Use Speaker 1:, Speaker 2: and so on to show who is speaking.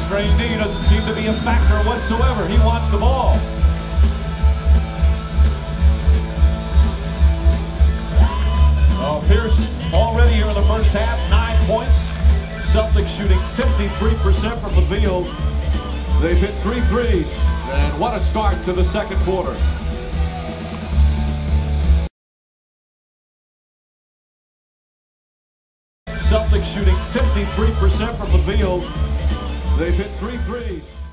Speaker 1: strained knee doesn't seem to be a factor whatsoever. He wants the ball. Pierce already here in the first half, 9 points. Celtics shooting 53% from the field. They've hit 3 threes. And what a start to the second quarter. Celtics shooting 53% from the field. They've hit 3 threes.